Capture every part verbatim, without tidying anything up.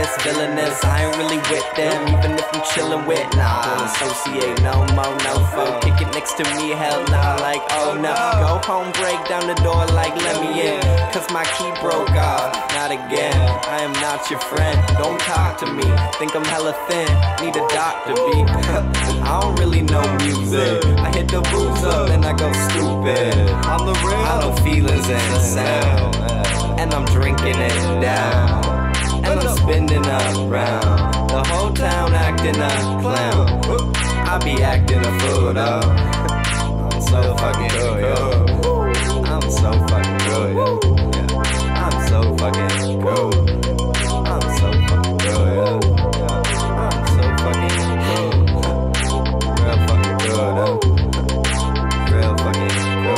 reminisce, villainous. I ain't really with them, even if I'm chillin' with. Nah, don't associate no more, no foe. Kick it next to me, hell nah, like oh no. Go home, break down the door like let me in, cause my key broke off. Not again, I am not your friend. Don't talk to me, think I'm hella thin. Need a doctor, B. I don't really know music. I hit the booze up, then I go stupid. On the real, I know feelings and sound, and I'm drinking it down, and I'm spinning around. The whole town acting a clown. I be acting a fool though. I'm so fucking good, yo. I'm so fucking good, yo. Yeah. I'm so fucking good. I'm so fucking good, yo. I'm so fucking good. Real fucking good, yo. Real fucking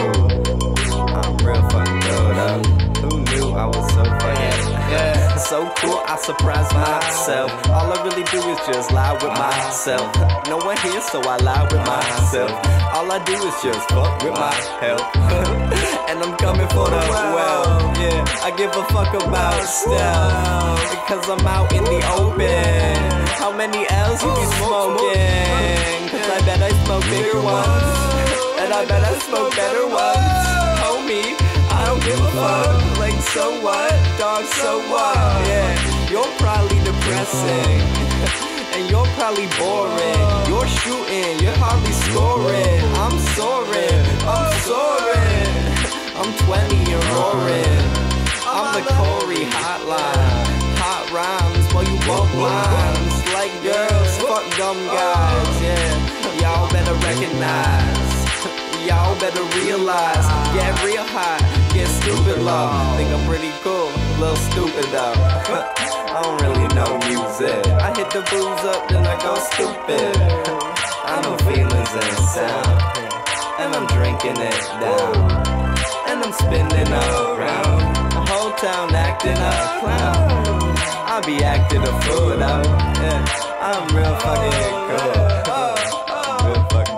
good. I'm real fucking good, yo. Who knew I was so fucking yeah. So cool, I surprise myself. All I really do is just lie with myself. No one here, so I lie with myself. All I do is just fuck with my health. And I'm coming for the well. Yeah, I give a fuck about stealth, because I'm out in the open. How many L's you be smoking? Cause I bet I smoke bigger ones, and I bet I smoke better ones. Homie, I don't give a fuck. Like so what? Dog, so what? Yeah, you're probably depressing, and you're probably boring. You're shooting, you're hardly scoring. I'm soaring, I'm soaring. I'm twenty and roaring. I'm the Corey hotline. Hot rhymes while you walk lines. Like girls, fuck dumb guys. Yeah, y'all better recognize. Y'all better realize. Get real high, get stupid low. Think I'm pretty cool, a little stupid though. I don't really know music. I hit the booze up, then I go stupid. I know feelings and sound, and I'm drinking it down, and I'm spinning around. The whole town acting a clown. I be acting a fool though. Yeah, I'm real fucking cool. Real fucking